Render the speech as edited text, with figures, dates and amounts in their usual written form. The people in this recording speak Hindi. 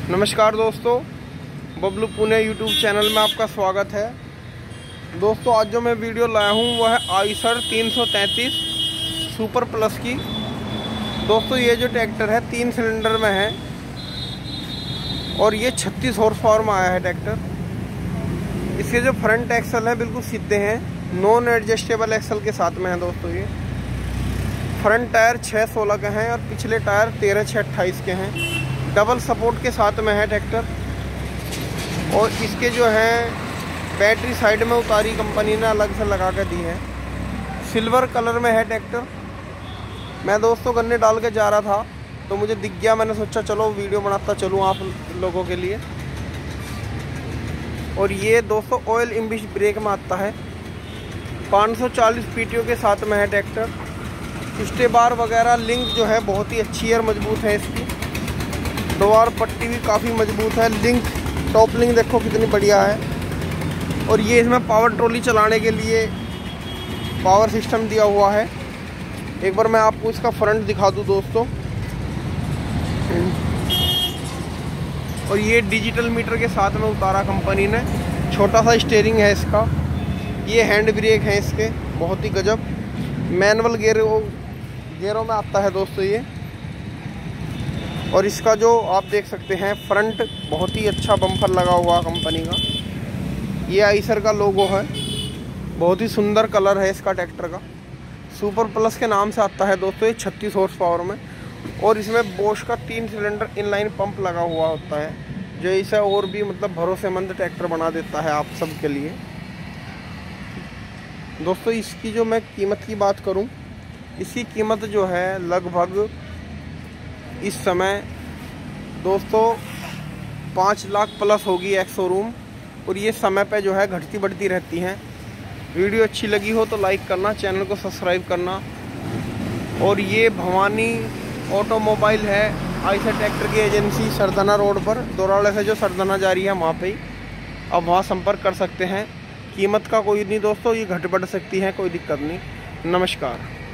नमस्कार दोस्तों, बबलू पुणे यूट्यूब चैनल में आपका स्वागत है। दोस्तों आज जो मैं वीडियो लाया हूँ वह है आइसर 333 सुपर प्लस की। दोस्तों ये जो ट्रैक्टर है 3 सिलेंडर में है और ये 36 हॉर्स पावर में आया है ट्रैक्टर। इसके जो फ्रंट एक्सल है बिल्कुल सीधे हैं, नॉन एडजस्टेबल एक्सल के साथ में है। दोस्तों ये फ्रंट टायर 6/16 के हैं और पिछले टायर 13/6/28 के हैं। डबल सपोर्ट के साथ में है ट्रैक्टर। और इसके जो है बैटरी साइड में उतारी कंपनी ने अलग से लगा के दी है। सिल्वर कलर में है ट्रैक्टर। मैं दोस्तों गन्ने डाल के जा रहा था तो मुझे दिख गया, मैंने सोचा चलो वीडियो बनाता चलूँ आप लोगों के लिए। और ये दोस्तों ऑयल इम्बिश ब्रेक में आता है। 540 PTO के साथ में है ट्रैक्टर। स्टे बार वगैरह लिंक जो है बहुत ही अच्छी और मजबूत है इसकी। द्वार पट्टी भी काफ़ी मजबूत है। लिंक टॉप लिंक देखो कितनी बढ़िया है। और ये इसमें पावर ट्रॉली चलाने के लिए पावर सिस्टम दिया हुआ है। एक बार मैं आपको इसका फ्रंट दिखा दूं दोस्तों। और ये डिजिटल मीटर के साथ में उतारा कंपनी ने। छोटा सा स्टीयरिंग है इसका। ये हैंड ब्रेक है इसके बहुत ही गजब। मैनुअल गेयरों में आता है दोस्तों ये। और इसका जो आप देख सकते हैं फ्रंट बहुत ही अच्छा बम्पर लगा हुआ कंपनी का। ये आइसर का लोगो है। बहुत ही सुंदर कलर है इसका ट्रैक्टर का। सुपर प्लस के नाम से आता है दोस्तों ये 36 हॉर्स पावर में। और इसमें बोश का 3 सिलेंडर इनलाइन पंप लगा हुआ होता है जो इसे और भी मतलब भरोसेमंद ट्रैक्टर बना देता है आप सब के लिए। दोस्तों इसकी जो मैं कीमत की बात करूं, इसकी कीमत जो है लगभग इस समय दोस्तों 5 लाख प्लस होगी एक्स शोरूम। और ये समय पे जो है घटती बढ़ती रहती हैं। वीडियो अच्छी लगी हो तो लाइक करना, चैनल को सब्सक्राइब करना। और ये भवानी ऑटोमोबाइल है, आइसर ट्रैक्टर की एजेंसी सरदाना रोड पर दोराड़े से जो सरदाना जा रही है वहाँ पे ही आप वहाँ संपर्क कर सकते हैं। कीमत का कोई नहीं दोस्तों, ये घट बढ़ सकती है, कोई दिक्कत नहीं। नमस्कार।